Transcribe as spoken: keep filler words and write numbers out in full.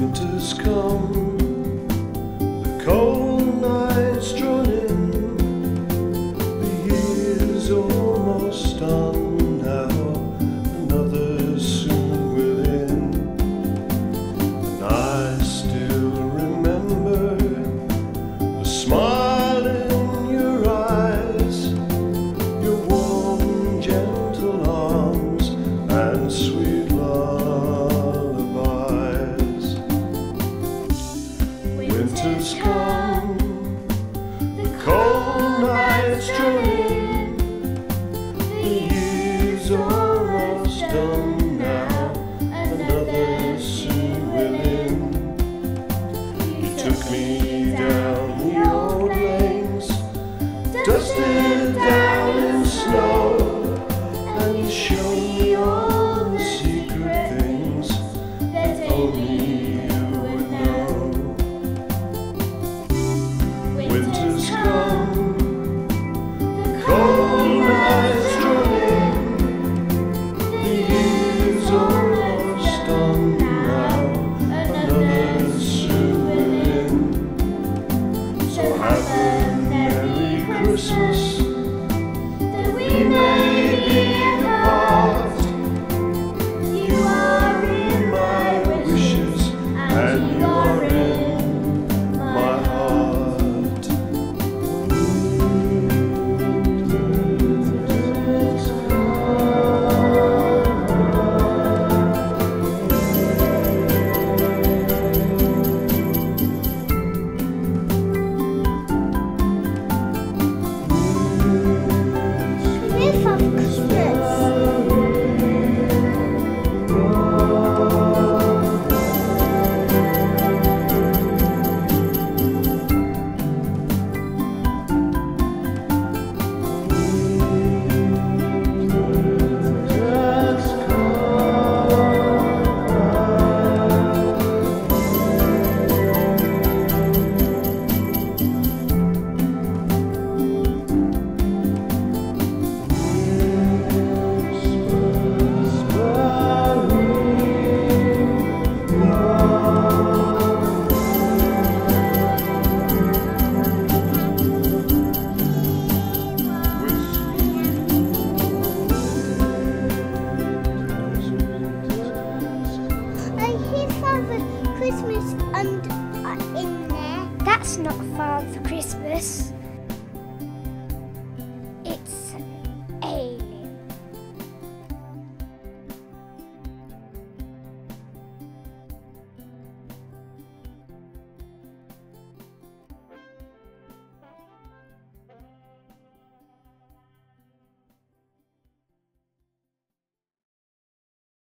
Winter's come, the cold night's drawn in, the year's almost done now, another soon will end. And I still remember the smile in your eyes, your warm, gentle arms and sweet Winter's come, the cold night's drawn in, the year's almost done now, another soon will end. You took me down the old lanes, dusted down in snow, and you showed me all the secret things that only Winter's come, the cold night's drawn in, the year's almost done now, another soon will end. So have a Merry Christmas, that we may be apart. You are in my wishes, and you are in my heart. Christmas and uh, in there. That's not Father Christmas.